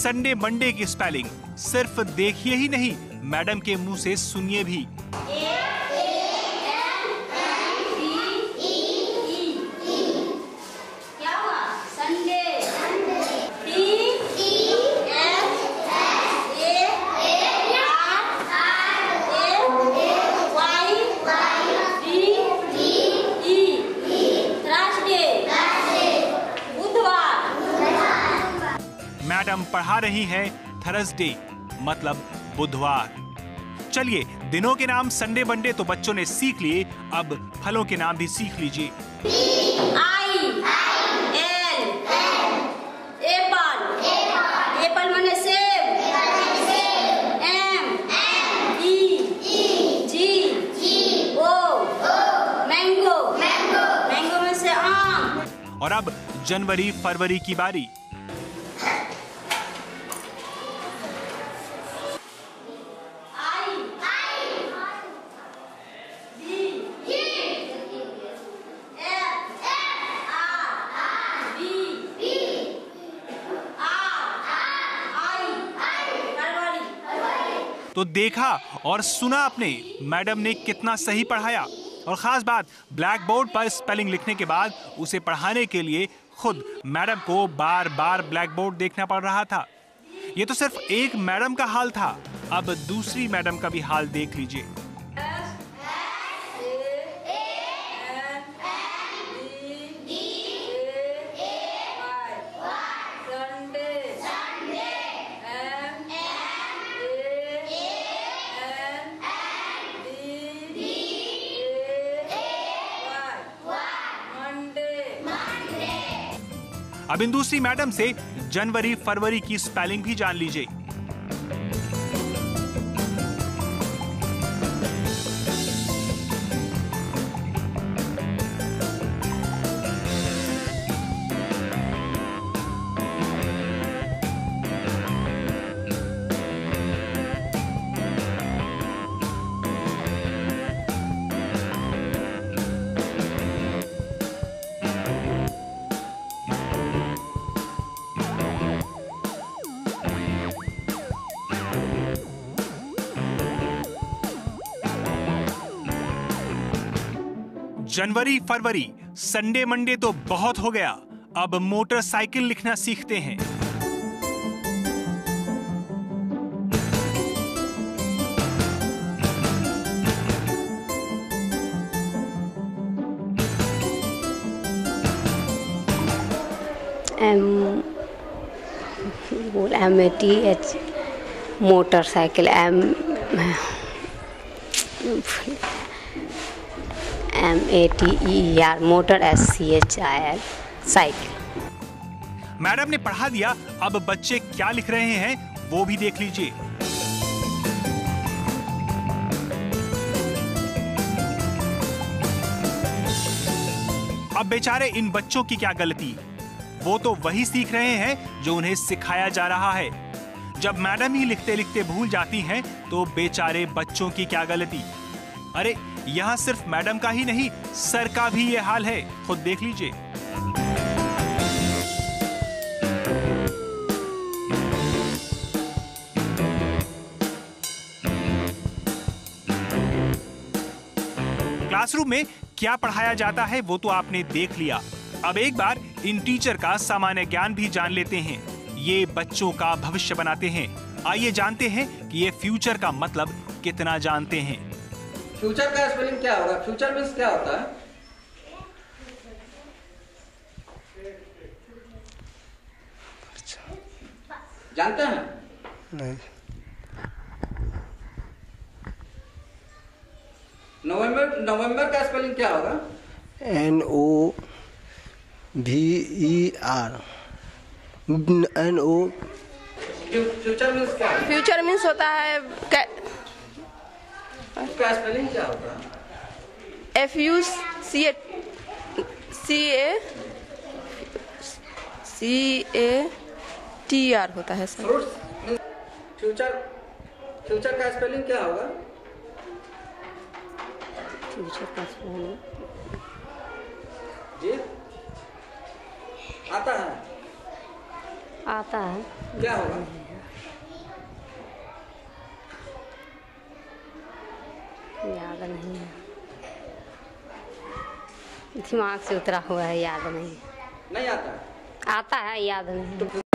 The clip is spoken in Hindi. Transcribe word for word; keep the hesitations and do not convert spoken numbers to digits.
संडे मंडे की स्पेलिंग सिर्फ देखिए ही नहीं, मैडम के मुंह से सुनिए भी। मैडम पढ़ा रही है थर्सडे मतलब बुधवार। चलिए, दिनों के नाम संडे मंडे तो बच्चों ने सीख लिए, अब फलों के नाम भी सीख लीजिए। आई, एल, एप्पल, एप्पल माने सेब, M, E, G, O, mango, mango में से आम। और अब जनवरी फरवरी की बारी। तो देखा और सुना आपने, मैडम ने कितना सही पढ़ाया। और खास बात, ब्लैक बोर्ड पर स्पेलिंग लिखने के बाद उसे पढ़ाने के लिए खुद मैडम को बार बार ब्लैक बोर्ड देखना पड़ रहा था। ये तो सिर्फ एक मैडम का हाल था, अब दूसरी मैडम का भी हाल देख लीजिए। अब इन दूसरी मैडम से जनवरी फरवरी की स्पेलिंग भी जान लीजिए। जनवरी फरवरी संडे मंडे तो बहुत हो गया, अब मोटरसाइकिल लिखना सीखते हैं। एम बोल M A T H motorcycle, M M A T E R motor, S C H I L cycle. Madam ने पढ़ा दिया, अब बच्चे क्या लिख रहे हैं वो भी देख लीजिए। अब बेचारे इन बच्चों की क्या गलती, वो तो वही सीख रहे हैं जो उन्हें सिखाया जा रहा है। जब मैडम ही लिखते लिखते भूल जाती हैं तो बेचारे बच्चों की क्या गलती। अरे यहाँ सिर्फ मैडम का ही नहीं, सर का भी ये हाल है, खुद देख लीजिए। क्लासरूम में क्या पढ़ाया जाता है वो तो आपने देख लिया। अब एक बार इन टीचर का सामान्य ज्ञान भी जान लेते हैं। ये बच्चों का भविष्य बनाते हैं। आइए जानते हैं कि ये फ्यूचर का मतलब कितना जानते हैं। फ्यूचर का स्पेलिंग क्या होगा? फ्यूचर मीन्स क्या होता है? जानते हैं? नहीं। नवंबर नवंबर का स्पेलिंग क्या होगा? एन ओ भी E R N O. Future means क्या है? फ्यूचर मीन्स होता है कै... उसका स्पेलिंग क्या होगा? F U C A C A C A T R होता है सर। फ्यूचर फ्यूचर का स्पेलिंग क्या होगा? फ्यूचर का स्पेलिंग जी आता है? आता है, क्या होगा? याद नहीं है, दिमाग से उतरा हुआ है, याद नहीं। नहीं आता? आता है, याद नहीं।